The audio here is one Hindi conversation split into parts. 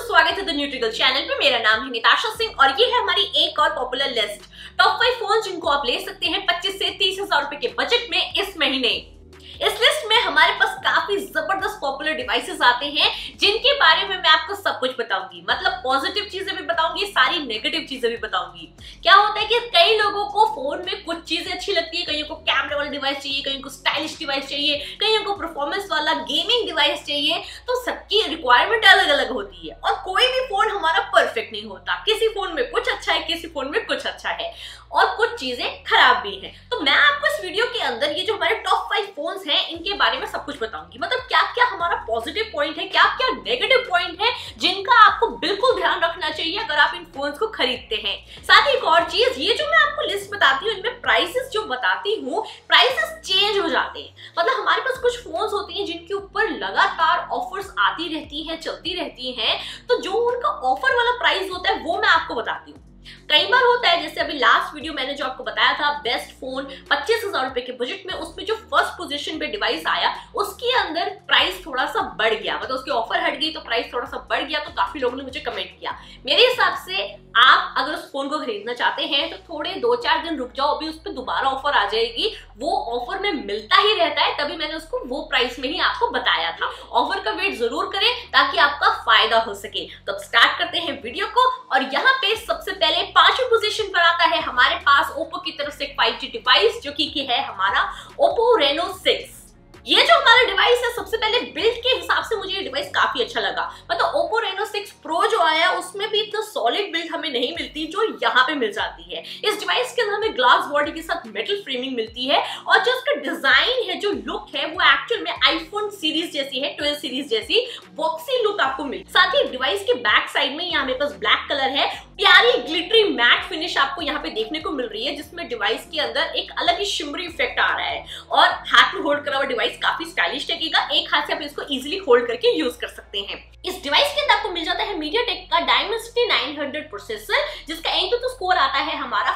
स्वागत है द न्यूट्रिकल चैनल पे। मेरा नाम है निताशा सिंह और ये है हमारी एक और पॉपुलर लिस्ट टॉप 5 फोन जिनको आप ले सकते हैं 25 से 30 हजार रुपए के बजट में इस महीने। इस लिस्ट में हमारे पास काफी जबरदस्त पॉपुलर डिवाइसेस आते हैं जिनके बारे में मैं आपको सब कुछ बताऊंगी। मतलब पॉजिटिव चीजें भी बताऊंगी, सारी नेगेटिव चीजें भी बताऊंगी। क्या होता है कि कई लोगों को फोन में कुछ चीजें अच्छी लगती है, कईयों को कैमरे वाला डिवाइस चाहिए, कईयों को स्टाइलिश डिवाइस चाहिए, कईयों को परफॉर्मेंस वाला गेमिंग डिवाइस चाहिए। तो सबकी रिक्वायरमेंट अलग अलग होती है और कोई भी फोन हमारा परफेक्ट नहीं होता। किसी फोन में कुछ अच्छा है, किसी फोन में कुछ अच्छा है और कुछ चीजें खराब भी हैं। तो मैं आपको इस वीडियो के अंदर ये जो हमारे टॉप 5 फोन्स हैं इनके बारे में सब कुछ बताऊंगी। मतलब क्या क्या हमारा पॉजिटिव पॉइंट है, क्या क्या नेगेटिव पॉइंट है जिनका आपको बिल्कुल ध्यान रखना चाहिए अगर आप इन फोन्स को खरीदते हैं। साथ ही एक और चीज, ये जो मैं आपको लिस्ट बताती हूँ इनमें प्राइसेस जो बताती हूँ, प्राइसेस चेंज हो जाते हैं। मतलब हमारे पास कुछ फोन्स होती हैं जिनके ऊपर लगातार ऑफर्स आती रहती हैं, चलती रहती हैं, तो जो उनका ऑफर वाला प्राइस होता है वो मैं आपको बताती हूँ। कई बार होता है, जैसे अभी लास्ट वीडियो मैंने जो आपको बताया था बेस्ट फोन 25 हजार रुपए के बजट में, उसमें जो फर्स्ट पोजीशन पे डिवाइस आया उसके अंदर प्राइस थोड़ा सा बढ़ गया। मतलब उसकी ऑफर हट गई तो प्राइस थोड़ा सा बढ़ गया। तो काफी लोगों ने मुझे कमेंट किया। मेरे हिसाब से आप अगर उस फोन को खरीदना चाहते हैं तो थोड़े 2-4 दिन रुक जाओ, अभी उस पर दोबारा ऑफर आ जाएगी। वो ऑफर में मिलता ही रहता है, तभी मैंने उसको वो प्राइस में ही आपको बताया था। ऑफर का वेट जरूर करें ताकि आपका फायदा हो सके। तो अब स्टार्ट करते हैं वीडियो को। और यहाँ पे सबसे पहले 5वीं पोजीशन पर आता है हमारे पास ओप्पो की तरफ से 5G डिवाइस, जो कि है हमारा ओप्पो रेनो 6। ये जो हमारा डिवाइस है, सबसे पहले बिल्ड के हिसाब से मुझे ये डिवाइस काफी अच्छा लगा। मतलब ओप्पो रेनो 6 प्रो जो आया उसमें भी इतना सॉलिड बिल्ड हमें नहीं मिलती जो यहाँ पे मिल जाती है। इस डिवाइस के अंदर हमें ग्लास बॉडी के साथ मेटल फ्रेमिंग मिलती है और जो इसका डिजाइन है, जो लुक है, वो एक्चुअल में आईफोन सीरीज जैसी है, 12 सीरीज जैसी बॉक्सी लुक आपको मिलती है। साथ ही डिवाइस के बैक साइड में यहाँ मेरे पास ब्लैक कलर है, प्यारी ग्लिटरी मैट फिनिश आपको यहाँ पे देखने को मिल रही है, जिसमें डिवाइस के अंदर एक अलग ही शिमरी इफेक्ट आ रहा है और हाथ में होल्ड करा हुआ डिवाइस काफी स्टाइलिश लगेगा। एक हाथ से आप इसको इजीली होल्ड करके यूज कर सकते हैं। इस डिवाइस के अंदर आपको मिल जाता है MediaTek का Dimensity 900 प्रोसेसर, जिसका एंटूटू स्कोर आता है हमारा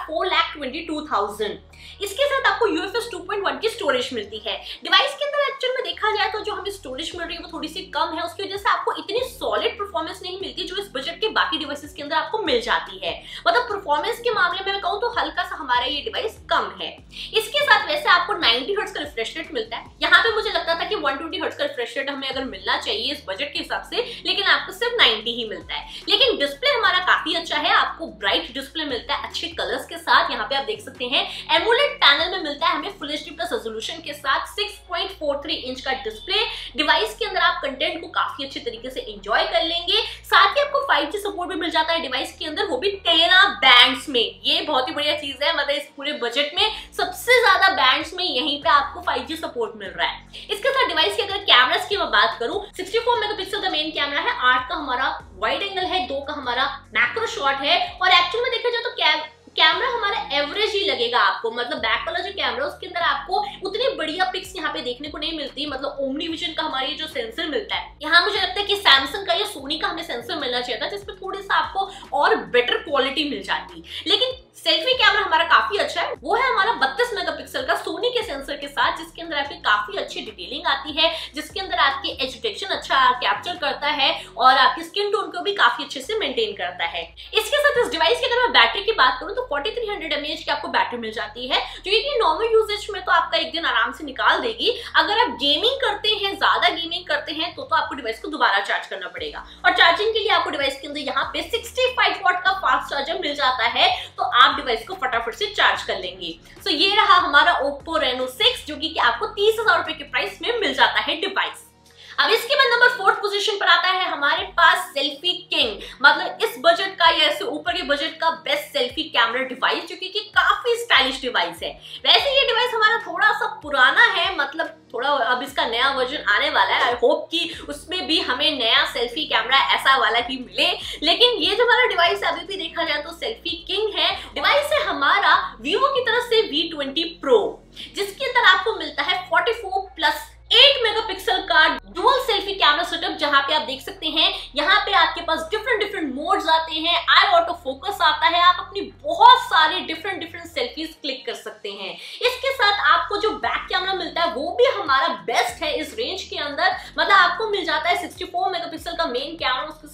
4,22,000। इसके साथ आपको UFS 2.1 की स्टोरेज मिलती है। डिवाइस के अंदर एक्चुअल में देखा जाए तो जो हमें स्टोरेज मिल रही है वो थोड़ी सी कम है, उसकी वजह से आपको इतनी सॉलिड परफॉर्मेंस नहीं मिलती जो इस बजट के बाकी डिवाइसेस के अंदर आपको मिल जाती है। मतलब परफॉर्मेंस के मामले में मैं कहूँ तो हल्का सा हमारा ये डिवाइस कम है। इसके साथ वैसे आपको 90 हर्ट्ज का रिफ्रेश रेट मिलता है। यहाँ पे मुझे लगता था कि 120 हर्ट्ज का रिफ्रेश रेट हमें अगर मिलना चाहिए इस बजट के हिसाब से, लेकिन आपको सिर्फ 90 ही मिलता है। लेकिन डिस्प्ले हमारा काफी अच्छा है, आपको ब्राइट डिस्प्ले मिलता है अच्छे कलर्स के साथ। यहाँ पे आप देख सकते हैं एमोलेड पैनल में मिलता है हमें फुल HD प्लस रेजोल्यूशन के साथ 6.43 इंच का डिस्प्ले। डिवाइस के अंदर आप कंटेंट को काफी अच्छे तरीके से एंजॉय कर लेंगे। साथ ही आपको 5G सपोर्ट भी मिल जाता है डिवाइस के अंदर, वो भी 13 बैंड्स में। ये बहुत ही बढ़िया चीज है। मतलब इस पूरे बजट में सबसे ज्यादा बैंड्स में यहीं पे आपको 5G सपोर्ट मिल रहा है। इसके साथ डिवाइस के अगर कैमरास की मैं बात करूं, 64 मेगापिक्सल का मेन कैमरा है, 8 का हमारा वाइड एंगल है, 2 का हमारा मैक्रो शॉट है। और एक्चुअल में देखा जाए तो कैमरा हमारा एवरेज ही लगेगा आपको। मतलब बैक वाला जो कैमरा उसके अंदर आपको उतनी बढ़िया पिक्स यहाँ पे देखने को नहीं मिलती। मतलब ओमनी विजन का हमारा ये जो सेंसर मिलता है, यहाँ मुझे लगता है कि सैमसंग का या सोनी का हमें सेंसर मिलना चाहिए था, जिसमें थोड़ी सा आपको और बेटर क्वालिटी मिल जाती। लेकिन सेल्फी कैमरा हमारा काफी अच्छा है, वो है हमारा 32 मेगापिक्सल का सोनी के सेंसर के साथ, जिसके अंदर आपकी काफी अच्छी डिटेलिंग आती है, जिसके अंदर आपकी एज डिटेक्शन अच्छा कैप्चर करता है और आपकी स्किन टोन को भी काफी अच्छे से मेंटेन करता है। इसके साथ इस डिवाइस की अगर मैं बैटरी की बात करूं तो 4300 mAh की आपको बैटरी मिल जाती है, जो कि नॉर्मल यूजेज में तो आपका एक दिन आराम से निकाल देगी। अगर आप गेमिंग करते हैं, ज्यादा गेमिंग करते हैं, तो आपको डिवाइस को दोबारा चार्ज करना पड़ेगा। और चार्जिंग के लिए आपको डिवाइस के अंदर यहाँ पे 65 वाट का फास्ट चार्जर मिल जाता है, तो आप डिवाइस को फटाफट से चार्ज कर लेंगे। सो ये रहा हमारा ओप्पो रेनो 6, जो कि आपको 30 हजार रुपए के प्राइस में मिल जाता है डिवाइस। अब इसके बाद नंबर 4 पोजीशन पर आता है हमारे पास सेल्फी किंग। मतलब इस बजट का या इससे ऊपर के बजट का बेस्ट सेल्फी कैमरा डिवाइस, जो कि काफी स्टाइलिश डिवाइस है। वैसे ये डिवाइस हमारा थोड़ा सा पुराना है, मतलब थोड़ा अब इसका नया वर्जन आने वाला है। आई होप कि उसमें भी हमें नया सेल्फी कैमरा ऐसा वाला ही मिले। लेकिन ये जो हमारा डिवाइस है अभी भी देखा जाए तो सेल्फी किंग है। डिवाइस है हमारा वीवो की तरफ से V20 Pro, जिसके अंदर आपको मिलता है 44+8 मेगापिक्सल का डुअल सेल्फी कैमरा सेटअप, जहां पे आप देख सकते हैं यहाँ पे आपके पास डिफरेंट मोड्स आते हैं, आई ऑटो फोकस आता है, आप अपनी बहुत सारे डिफरेंट सेल्फीज क्लिक कर सकते हैं। इसके साथ आपको जो बैक कैमरा मिलता है वो भी हमारा बेस्ट है इस रेंज के अंदर। मतलब आपको मिल जाता है 64 मेगापिक्सल का मेन कैमरा, उसके साथ जो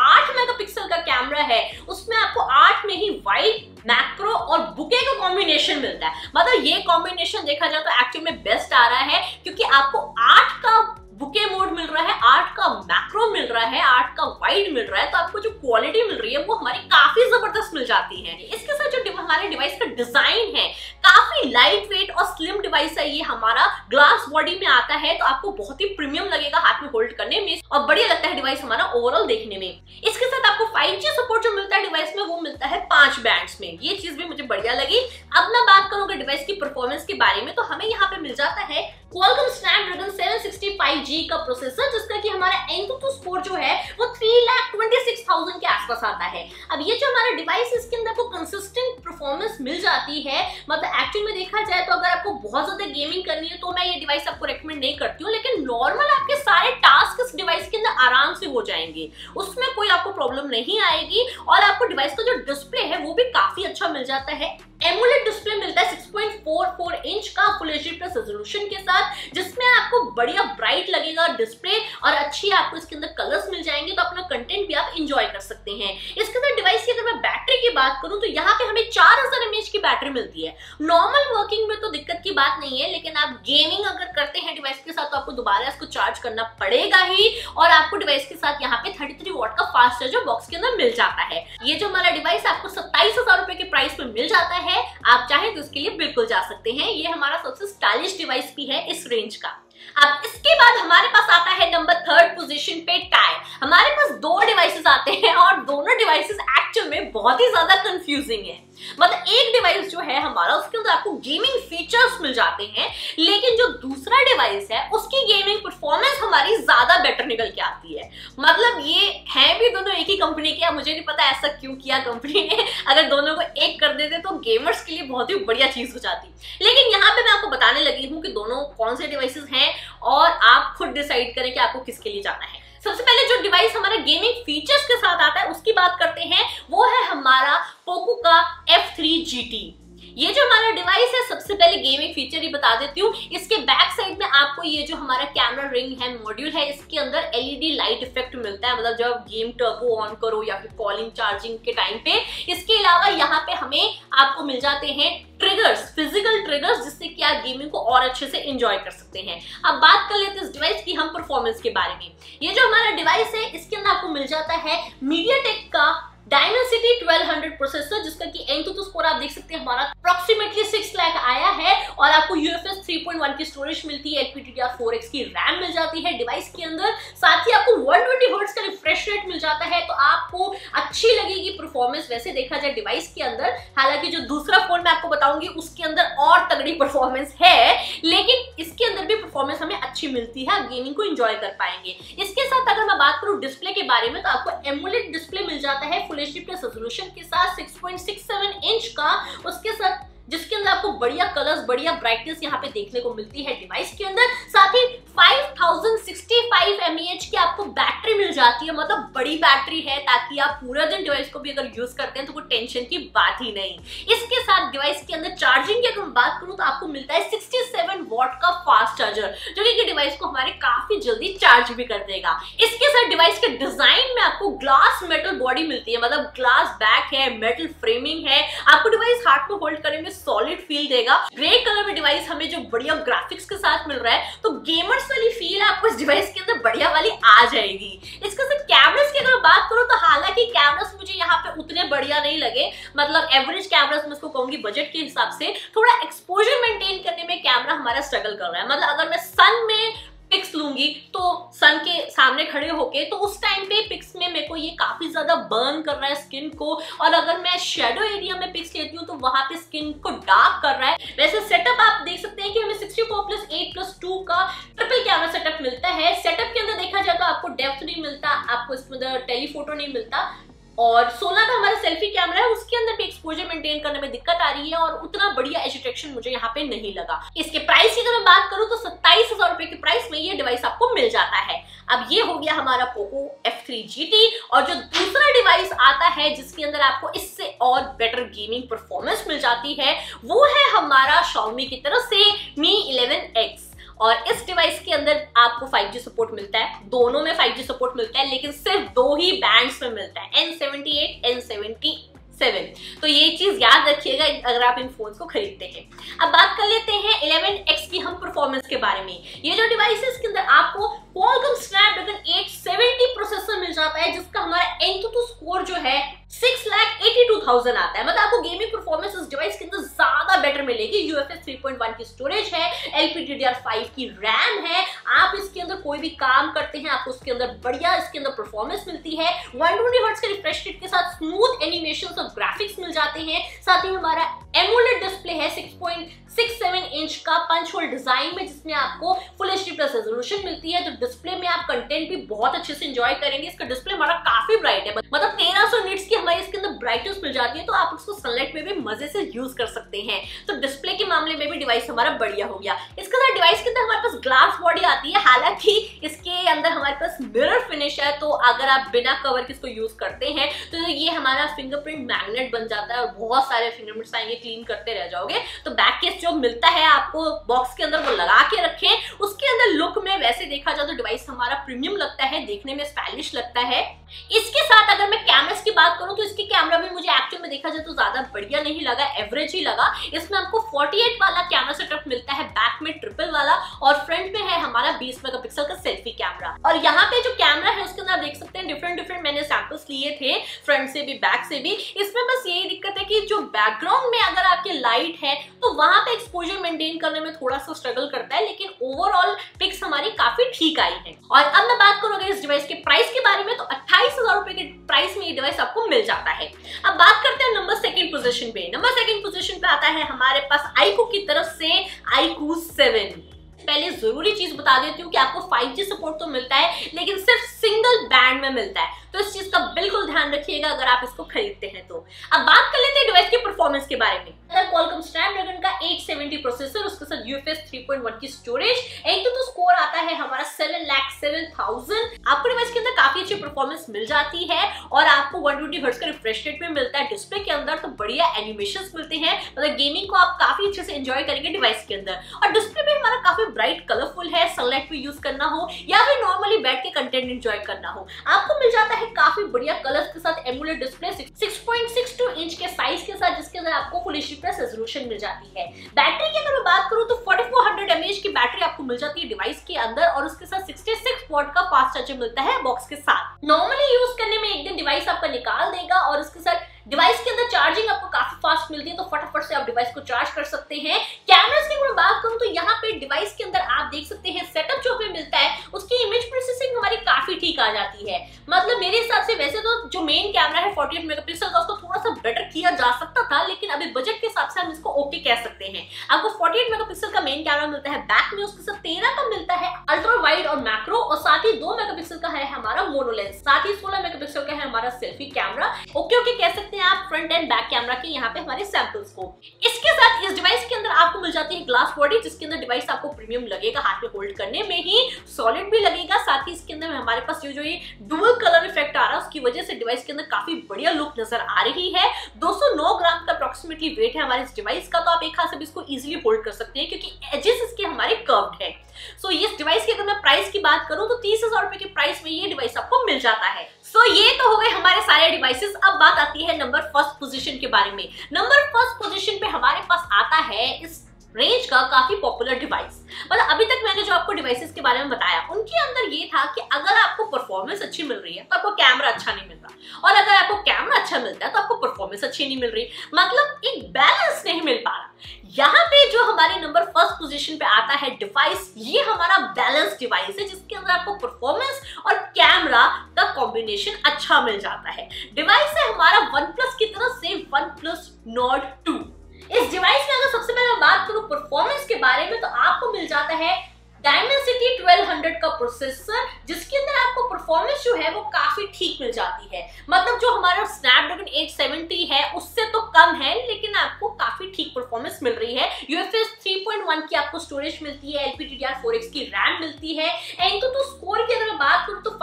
8 मेगापिक्सल का कैमरा है उसमें आपको 8 में ही वाइड, मैक्रो और बुके का कॉम्बिनेशन मिलता है। मतलब ये कॉम्बिनेशन देखा जाए तो एक्चुअल में बेस्ट आ रहा है, क्योंकि आपको 8 का बुके मोड मिल रहा है, 8 का मैक्रो मिल रहा है, 8 का वाइड मिल रहा है, तो आपको जो क्वालिटी मिल रही है वो हमारी काफी जबरदस्त मिल जाती है। इसके साथ जो हमारे डिवाइस का डिजाइन है काफी लाइट वेट और स्लिम डिवाइस है। ये हमारा ग्लास बॉडी में आता है तो आपको बहुत ही प्रीमियम लगेगा हाथ में होल्ड करने में और बढ़िया लगता है डिवाइस हमारा ओवरऑल देखने में। इसके साथ आपको 5G सपोर्ट जो मिलता है डिवाइस में वो मिलता है 5 बैंड्स में। ये चीज भी मुझे बढ़िया लगी। अब मैं बात करूंगा डिवाइस की परफॉर्मेंस के बारे में, तो हमें यहाँ पे मिल जाता है Qualcomm Snapdragon 765G का प्रोसेसर, जिसका कि हमारा Antutu स्कोर जो है वो 3,26,000 के आसपास आता है। अब ये जो हमारा डिवाइस इसके अंदर को कंसिस्टेंट परफॉर्मेंस मिल जाती है। मतलब एक्चुअल में देखा जाए तो अगर आपको बहुत ज्यादा गेमिंग करनी है तो मैं ये डिवाइस आपको रेकमेंड नहीं करती हूँ, लेकिन नॉर्मल आपके सारे टास्क इस डिवाइस के अंदर आराम से हो जाएंगे, उसमें कोई आपको प्रॉब्लम नहीं आएगी। और आपको डिवाइस का जो डिस्प्ले है वो भी काफी अच्छा मिल जाता है। एमोलेड डिस्प्ले मिलता है 6.44 इंच का फुल एचडी प्लस रेजोल्यूशन के साथ, जिसमें आपको बढ़िया ब्राइट लगेगा डिस्प्ले और अच्छी आपको इसके अंदर कलर्स मिल जाएंगे, तो अपना कंटेंट भी आप एंजॉय कर सकते हैं। इसके साथ डिवाइस की अगर मैं बैटरी की बात करूं तो यहाँ पे हमें 4000 mAh की बैटरी मिलती है। नॉर्मल वर्किंग में तो दिक्कत की बात नहीं है, लेकिन आप गेमिंग अगर करते हैं डिवाइस के साथ तो आपको दोबारा इसको चार्ज करना पड़ेगा ही। और आपको डिवाइस के साथ यहाँ पे 33 वॉट का फास्ट चार्जर बॉक्स के अंदर मिल जाता है। ये जो हमारा डिवाइस आपको 27,000 रुपए के प्राइस में मिल जाता है। आप चाहें तो इसके लिए बिल्कुल जा सकते हैं। ये हमारा सबसे स्टाइलिश डिवाइस भी है इस रेंज का। अब इसके बाद हमारे पास आता है नंबर 3 पोजीशन पे टाई। हमारे पास 2 डिवाइसेस आते हैं और दोनों डिवाइसेस एक्चुअल में बहुत ही ज्यादा कंफ्यूजिंग है। मतलब एक डिवाइस जो है हमारा उसके अंदर आपको गेमिंग फीचर्स मिल जाते हैं, लेकिन जो दूसरा डिवाइस है उसकी गेमिंग परफॉर्मेंस हमारी ज्यादा बेटर निकल के आती है। मतलब ये है भी दोनों एक ही कंपनी के, मुझे नहीं पता ऐसा क्यों किया कंपनी ने। अगर दोनों को एक कर देते तो गेमर्स के लिए बहुत ही बढ़िया चीज हो जाती। लेकिन यहाँ पे मैं आपको बताने लगी हूँ कि दोनों कौन से डिवाइसेस हैं और आप खुद डिसाइड करें कि आपको किसके लिए जाना है। सबसे पहले जो डिवाइस हमारा गेमिंग फीचर्स के साथ आता है उसकी बात करते हैं, वो है हमारा पोको का F3 GT। ये जो हमारा डिवाइस है, सबसे पहले गेमिंग फीचर ही बता देती हूँ। इसके बैक साइड में आपको ये जो हमारा कैमरा रिंग है मॉड्यूल है, इसके अंदर LED लाइट इफेक्ट मिलता है। मतलब जब गेम टर्बो ऑन करो या फिर कॉलिंग चार्जिंग के टाइम पे। इसके अलावा यहाँ पे हमें आपको मिल जाते हैं ट्रिगर्स, फिजिकल ट्रिगर्स, जिससे कि आप गेमिंग को और अच्छे से एंजॉय कर सकते हैं। अब बात कर लेते हैं इस डिवाइस की हम परफॉर्मेंस के बारे में। ये जो हमारा डिवाइस है इसके अंदर आपको मिल जाता है MediaTek का Dimensity 1200 प्रोसेसर, जिसका कि Antutu स्कोर आप देख सकते हैं हमारा अप्रॉक्सीमेटली 6 लाख आया है। और आपको UFS 3.1 की स्टोरेज मिलती है, LPDDR4X की रैम मिल जाती है डिवाइस के अंदर। साथ ही आपको 120 हर्ट्ज का रिफ्रेश रेट मिल जाता है, तो आपको अच्छी लगेगी परफॉर्मेंस वैसे देखा जाए डिवाइस के अंदर। हालांकि जो दूसरा फोन मैं आपको बताऊंगी उसके अंदर और तगड़ी परफॉर्मेंस है, लेकिन इसके अंदर भी परफॉर्मेंस हमें अच्छी मिलती है, आप गेमिंग को एंजॉय कर पाएंगे। इसके साथ अगर मैं बात करूं डिस्प्ले के बारे में, तो आपको एमोलेड डिस्प्ले मिल जाता है फुल एचडी प्लस रेजोल्यूशन के साथ 6.67 इंच का, उसके साथ जिसके अंदर आपको बढ़िया कलर्स, बढ़िया ब्राइटनेस यहाँ पे देखने को मिलती है डिवाइस के अंदर। साथ ही 5065 mAh की आपको बैटरी मिल जाती है। मतलब बड़ी बैटरी है, ताकि आप पूरा दिन डिवाइस को भी अगर यूज करते हैं तो कोई टेंशन की बात ही नहीं। इसके साथ डिवाइस के अंदर चार्जिंग की अगर मैं बात करूं तो आपको मिलता है 67 वॉट का फास्ट चार्जर, जो कि डिवाइस को हमारे काफी जल्दी चार्ज भी कर देगा। इसके साथ डिवाइस के डिजाइन में आपको ग्लास मेटल बॉडी मिलती है, मतलब ग्लास बैक है, मेटल फ्रेमिंग है। आपको डिवाइस हाथ में होल्ड करने में सॉलिड फील देगा। ग्रे कलर में डिवाइस हमें जो बढ़िया ग्राफिक्स के साथ मिल रहा है, तो गेमर्स वाली फील आपको इस डिवाइस के अंदर बढ़िया वाली आ जाएगी। इसके साथ कैमरास की अगर बात करूं तो हालांकि कैमरास मुझे यहाँ पे उतने बढ़िया नहीं लगे। मतलब एवरेज कैमरास मैं इसको कहूंगी बजट के हिसाब से। थोड़ा एक्सपोजर मेंटेन करने में कैमरा हमारा स्ट्रगल कर रहा है। मतलब अगर मैं सन में पिक्स लूंगी तो सन के सामने खड़े होके, तो उस टाइम पे पिक्स में मेरे को ये काफी ज्यादा बर्न कर रहा है स्किन को। और अगर मैं शेडो एरिया में पिक्स लेती हूँ तो वहां पे स्किन को डार्क कर रहा है। वैसे सेटअप आप देख सकते हैं कि हमें 64+8+2 का ट्रिपल कैमरा सेटअप मिलता है। सेटअप के अंदर देखा जाए तो आपको डेप्थ नहीं मिलता, आपको इसमें टेलीफोटो नहीं मिलता। और 16 का हमारा सेल्फी कैमरा है, उसके अंदर भी एक्सपोजर मेंटेन करने में दिक्कत आ रही है और उतना बढ़िया एज डिटेक्शन मुझे यहाँ पे नहीं लगा। इसके प्राइस की अगर मैं बात करूं तो 27,000 रुपए के प्राइस में ये डिवाइस आपको मिल जाता है। अब ये हो गया हमारा पोको F3 GT। और जो दूसरा डिवाइस आता है जिसके अंदर आपको इससे और बेटर गेमिंग परफॉर्मेंस मिल जाती है, वो है हमारा Xiaomi की तरफ से Mi 11X। और इस डिवाइस के अंदर आपको 5G सपोर्ट मिलता है, दोनों में 5G सपोर्ट मिलता है, लेकिन सिर्फ 2 ही बैंड्स में मिलता है, N78, N77। तो ये चीज याद रखिएगा अगर आप इन फोन्स को खरीदते हैं। अब बात कर लेते हैं 11X की हम परफॉर्मेंस के बारे में। ये जो डिवाइस है इसके अंदर आपको Qualcomm Snapdragon 870 प्रोसेसर मिल जाता है, जिसका हमारा Antutu स्कोर जो है 6,82,000 आता है। मतलब आपको गेमिंग परफॉर्मेंस इस डिवाइस के अंदर ज्यादा बेटर मिलेगी। UFS 3.1 की स्टोरेज है, LPDDR5 की रैम है। आप इसके अंदर कोई भी काम करते हैं आपको उसके अंदर बढ़िया इसके अंदर परफॉर्मेंस मिलती है। 120 हर्ट्ज के रिफ्रेश रेट के साथ स्मूथ एनिमेशन और ग्राफिक्स मिल जाते हैं। साथ ही हमारा एमोलेड डिस्प्ले है 6.67 इंच का पंच होल डिजाइन में, जिसमें आपको फुल HD प्लस रेजोल्यूशन मिलती है। तो डिस्प्ले में आप कंटेंट भी बहुत अच्छे से एंजॉय करेंगे। इसका डिस्प्ले हमारा काफी ब्राइट है, मतलब 1300 निट्स की हमारी इसके अंदर ब्राइटनेस मिल जाती है, तो आप उसको सनलाइट में भी मजे से यूज कर सकते हैं। तो डिस्प्ले के मामले में भी डिवाइस हमारा बढ़िया हो गया। इसके साथ डिवाइस के अंदर हमारे पास ग्लास बॉडी आती है, हालांकि इसके अंदर हमारे पास मिरर फिनिश है, तो अगर आप बिना कवर के इसको यूज करते हैं तो ये हमारा फिंगरप्रिंट मैग्नेट बन जाता है और बहुत सारे फिंगरप्रिंट्स आएंगे, क्लीन करते रह जाओगे। तो बैक केस जो मिलता है आपको बॉक्स के अंदर वो लगा के रखें। उसके अंदर लुक में वैसे देखा जाए तो डिवाइस हमारा प्रीमियम लगता है, देखने में स्टाइलिश लगता है। इसके साथ अगर मैं कैमरास की बात करूं तो इसके कैमरा भी मुझे एक्चुअल में देखा जाए तो ज्यादा बढ़िया नहीं लगा, एवरेज ही लगा। इसमें आपको 48 वाला कैमरा सेटअप मिलता है, बैक में ट्रिपल वाला, और फ्रंट में है हमारा 20 मेगापिक्सल का सेल्फी कैमरा। और यहाँ पे जो कैमरा है उसके अंदर आप देख सकते हैं डिफरेंट मैंने सैंपल्स लिए थे, फ्रंट से भी बैक से भी। इसमें बस यही दिक्कत है कि जो बैकग्राउंड में अगर आपके लाइट है तो वहां पे एक्सपोजर मेंटेन करने में थोड़ा सा स्ट्रगल करता है, लेकिन ओवरऑल पिक्स हमारी काफी ठीक आई है। और अब मैं बात करूंगा इस डिवाइस के प्राइस के बारे में, तो 28,000 रुपए के प्राइस में ये डिवाइस आपको मिल जाता है। अब बात करते हैं नंबर 2 पोजीशन पे। नंबर 2 पोजीशन पे आता है हमारे पास iQOO की तरफ से iQOO 7। पहले जरूरी चीज बता देती हूँ कि आपको 5G सपोर्ट तो मिलता है, लेकिन सिर्फ सिंगल बैंड में मिलता है, तो इस चीज का बिल्कुल ध्यान रखिएगा अगर आप इसको खरीदते हैं तो। अब बात कर लेते हैं डिवाइस की परफॉर्मेंस के बारे में। Qualcomm Snapdragon का 870 प्रोसेसर, उसके साथ UFS 3.1 की स्टोरेज, Antutu स्कोर आता है हमारा 7,07,000। आपको डिवाइस के अंदर काफी अच्छी परफॉर्मेंस मिल जाती है और आपको 120 हर्ट्ज का रिफ्रेश रेट भी मिलता है डिस्प्ले के अंदर, तो बढ़िया एनिमेशंस मिलते हैं। मतलब गेमिंग को आप काफी अच्छे से एंजॉय करेंगे डिवाइस के अंदर। और डिस्प्ले भी हमारा काफी ब्राइट कलरफुल है, सनलाइट पे यूज करना हो या फिर नॉर्मली बैठ के कंटेंट एंजॉय करना हो, आपको मिल जाता है काफी बढ़िया कलर्स के साथ। एमोलेड डिस्प्ले 6.62 इंच के साइज के साथ, जिसके अंदर आपको फुल HD प्लस रेजोल्यूशन मिल जाती है। बैटरी की अगर मैं बात करूं तो 4400 mAh की बैटरी आपको मिल जाती है डिवाइस के अंदर, और उसके साथ 66 वॉट का फास्ट चार्जर मिलता है बॉक्स के साथ। नॉर्मली यूज करने में एक दिन डिवाइस आपका निकाल देगा, और उसके साथ डिवाइस के अंदर चार्जिंग आपको काफी फास्ट मिलती है, तो फटाफट से आप डिवाइस को चार्ज कर सकते हैं। कैमरास की अगर बात करूं तो यहाँ पे डिवाइस के अंदर आप देख सकते हैं सेटअप जो हमें मिलता है उसकी इमेज प्रोसेसिंग हमारी काफी ठीक आ जाती है। मतलब मेरे हिसाब से वैसे तो जो मेन कैमरा है 48 मेगापिक्सल का, उसको थोड़ा सा बेटर किया जा सकता था, लेकिन अभी बजट के हिसाब से हम इसको ओके कह सकते हैं। आपको 48 मेगापिक्सल का मेन कैमरा मिलता है बैक में, उसके साथ 13 का मिलता है अल्ट्रा वाइड और मैक्रो, और साथ ही 2 मेगापिक्सल का है हमारा मोनो लेंस, साथ ही 16 मेगापिक्सल का है हमारा सेल्फी कैमरा। ओके कह सकते हैं आप फ्रंट एंड बैक कैमरा के यहाँ पे हमारे सैंपल्स को। इसके साथ इस डिवाइस के अंदर आपको मिल जाती है ग्लास बॉडी, जिसके अंदर डिवाइस आपको प्रीमियम लगेगा, हाथ में होल्ड करने में ही सॉलिड भी लगेगा। साथ ही इसके अंदर हमारे पास जो ये डुअल कलर इफेक्ट आ रहा है उसकी वजह से डिवाइस के अंदर काफी बढ़िया लुक नजर आ रही है। 209 ग्राम का अप्रोक्सीमेटली वेट है हमारे इस डिवाइस का, तो आप एक हाथ से इसको इजीली होल्ड कर सकते हैं क्योंकि एजेस इसके हमारे कर्व्ड है। सो इस डिवाइस की अगर मैं प्राइस की बात करूं तो 30,000 रुपए के प्राइस में ये डिवाइस आपको मिल जाता है। सो ये तो हो गए हमारे सारे डिवाइसेस। अब बात आती है नंबर 1 पोजीशन के बारे में। नंबर 1 पोजीशन पे हमारे पास आता है इस रेंज का काफी पॉपुलर डिवाइस। मतलब अभी तक मैंने जो आपको डिवाइसेस के बारे में बताया उनके अंदर ये था कि अगर आपको परफॉर्मेंस अच्छी मिल रही है तो आपको कैमरा अच्छा नहीं मिल रहा, और अगर आपको कैमरा अच्छा मिलता है तो आपको परफॉर्मेंस अच्छी नहीं मिल रही, मतलब एक बैलेंस नहीं मिल पा रहा। यहाँ पे जो हमारे नंबर 1 पोजीशन पे आता है डिवाइस, ये हमारा बैलेंस डिवाइस है जिसके अंदर आपको परफॉर्मेंस और कैमरा का कॉम्बिनेशन अच्छा मिल जाता है। डिवाइस है हमारा OnePlus की तरफ से OnePlus Nord 2। इस डिवाइस में अगर सबसे पहले बात करूं परफॉर्मेंस के बारे में तो आपको मिल जाता है Dimensity 1200 का प्रोसेसर, जिसके अंदर आपको परफॉर्मेंस जो है वो काफी ठीक मिल जाती है। मतलब जो हमारा Snapdragon 870 है उससे तो कम है, लेकिन आपको काफी ठीक परफॉर्मेंस मिल रही है। UFS 3.1 की आपको स्टोरेज मिलती है, LPDDR4X की रैम मिलती है। Antutu स्कोर की अगर बात करूं तो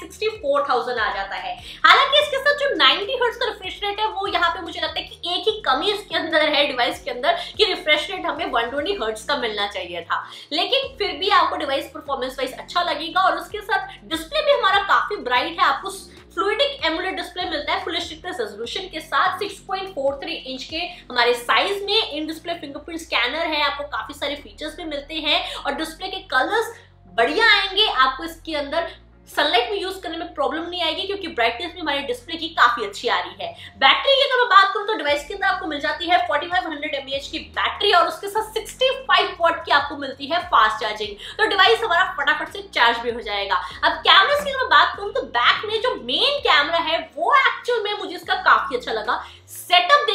5,64,000 आ जाता है। हालांकि इसके साथ जो 90 हर्ट्ज का रिफ्रेश रेट है वो यहाँ पे मुझे लगता है कि एक ही कम कमी इसके अंदर है डिवाइस के अंदर कि रिफ्रेश रेट हमें 120 हर्ट्ज का मिलना चाहिए था, लेकिन फिर भी आपको डिवाइस परफॉर्मेंस वाइज अच्छा लगेगा। और उसके साथ डिस्प्ले भी हमारा काफी ब्राइट है, आपको फ्लूइडिक एमुलेट डिस्प्ले मिलता है फुल एचडी रेजोल्यूशन के साथ 6.43 इंच के हमारे साइज में। इन डिस्प्ले फिंगरप्रिंट स्कैनर है, आपको काफी सारे फीचर्स भी मिलते हैं और डिस्प्ले के कलर्स बढ़िया आएंगे। आपको इसके अंदर सनलाइट में यूज करने में प्रॉब्लम नहीं आएगी क्योंकि ब्राइटनेस भी हमारे डिस्प्ले की काफी अच्छी आ रही है। बैटरी की अगर मैं बात करूं तो डिवाइस के अंदर आपको मिल जाती है 4500 mAh की बैटरी और उसके साथ 65 वॉट की आपको मिलती है फास्ट चार्जिंग, तो डिवाइस हमारा फटाफट से चार्ज भी हो जाएगा। अब कैमरा की अगर मैं बात करूं तो बैक में जो मेन कैमरा है वो एक्चुअल में मुझे इसका काफी अच्छा लगा। सेटअप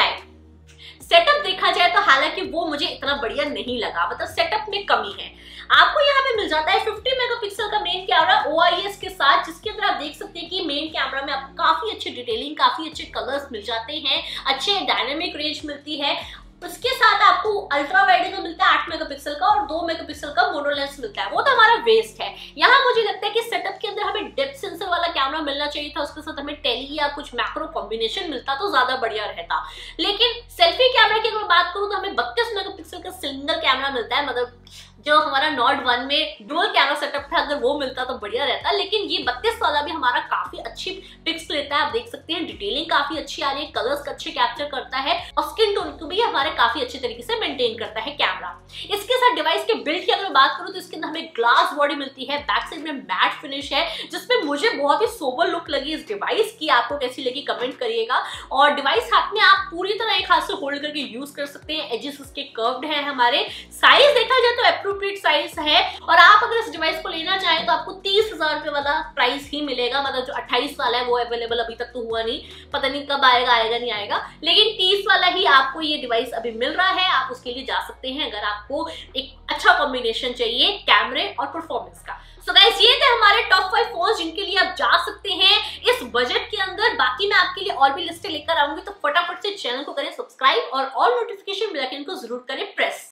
देखा जाए तो हालांकि वो मुझे इतना बढ़िया नहीं लगा, मतलब सेटअप में कमी है। आपको यहाँ पे मिल जाता है 50 मेगापिक्सल का मेन कैमरा OIS के साथ, जिसके अंदर आप देख सकते हैं कि मेन कैमरा में आपको काफी अच्छी डिटेलिंग, काफी अच्छे कलर्स मिल जाते हैं, अच्छे डायनामिक रेंज मिलती है। उसके साथ आपको अल्ट्रा वाइड का मिलता है 8 मेगापिक्सल का और 2 मेगापिक्सल का मोनो लेंस मिलता है, वो तो हमारा वेस्ट है। यहाँ मुझे लगता है कि सेटअप के अंदर हमें डेप्थ सेंसर वाला कैमरा मिलना चाहिए था, उसके साथ हमें टेली या कुछ मैक्रो कॉम्बिनेशन मिलता तो ज्यादा बढ़िया रहता। लेकिन सेल्फी कैमरा की अगर मैं बात करूँ तो हमें 32 मेगापिक्सल का सिंगल कैमरा मिलता है, मतलब जो हमारा नॉट 1 में डुअल कैमरा सेटअप था अगर वो मिलता तो बढ़िया रहता, लेकिन ये 32 वाला भी हमारा काफी अच्छी पिक्स लेता है। आप देख सकते हैं डिटेलिंग काफी अच्छी आ रही है, कलर्स अच्छे कैप्चर करता है और स्किन टोन को भी हमारे काफी अच्छे तरीके से मेंटेन करता है कैमरा। इसके साथ डिवाइस के बिल्ड की अगर मैं बात करूं तो इसके अंदर हमें ग्लास बॉडी मिलती है, बैक साइड में मैट फिनिश है जिसमें मुझे बहुत ही सोबर लुक लगी इस डिवाइस की। आपको कैसी लगी कमेंट करिएगा। और डिवाइस हाथ में आप पूरी तरह एक हाथ से होल्ड करके यूज कर सकते हैं, एजेस उसके कर्व्ड है हमारे। साइज देखा जाए तो एप्रोप्रिएट साइज है और आप अगर इस डिवाइस को लेना चाहें तो आपको 30,000 रुपए वाला प्राइस ही मिलेगा, मतलब जो 28 वाला है वो अवेलेबल अभी तक तो हुआ नहीं, पता नहीं कब आएगा, आएगा नहीं आएगा, लेकिन 30 वाला ही आपको ये डिवाइस अभी मिल रहा है। आप उसके लिए जा सकते हैं अगर आपको एक अच्छा कॉम्बिनेशन चाहिए कैमरे और परफॉर्मेंस का। सो गाइस ये थे हमारे टॉप 5 फोन्स जिनके लिए आप जा सकते हैं इस बजट के अंदर। बाकी मैं आपके लिए और भी लिस्टें लेकर आऊंगी, तो फटाफट से चैनल को करें सब्सक्राइब और ऑल नोटिफिकेशन बेल आइकन को जरूर करें प्रेस।